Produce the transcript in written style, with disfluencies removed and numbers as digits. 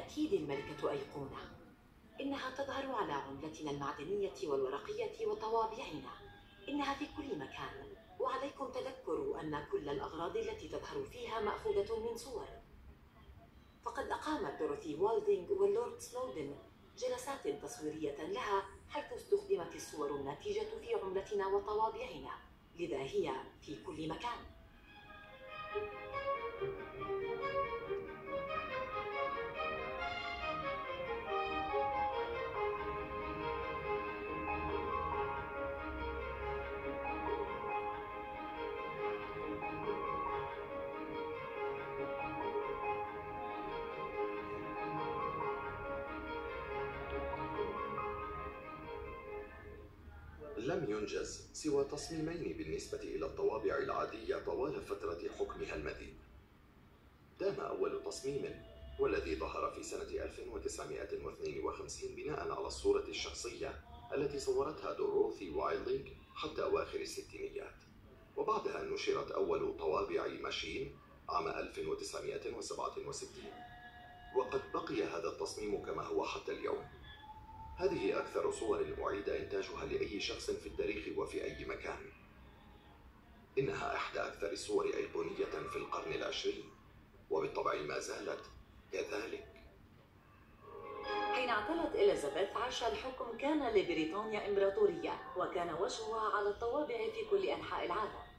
بالتأكيد الملكة أيقونة. إنها تظهر على عملتنا المعدنية والورقية وطوابعنا. إنها في كل مكان، وعليكم تذكر أن كل الأغراض التي تظهر فيها مأخوذة من صور. فقد أقامت دوروثي والدينغ واللورد سنودن جلسات تصويرية لها، حيث استخدمت الصور الناتجة في عملتنا وطوابعنا، لذا هي في كل مكان. لم ينجز سوى تصميمين بالنسبة إلى الطوابع العادية طوال فترة حكمها المديد. دام أول تصميم، والذي ظهر في سنة 1952 بناء على الصورة الشخصية التي صورتها دوروثي وايلدينغ حتى أواخر الستينيات، وبعدها نشرت أول طوابع ماشين عام 1967، وقد بقي هذا التصميم كما هو حتى اليوم. هذه أكثر صور أعيد إنتاجها لأي شخص في التاريخ وفي أي مكان. إنها إحدى أكثر الصور أيقونية في القرن العشرين، وبالطبع ما زالت كذلك. حين اعتلت إليزابيث عرش الحكم كان لبريطانيا إمبراطورية، وكان وجهها على الطوابع في كل أنحاء العالم.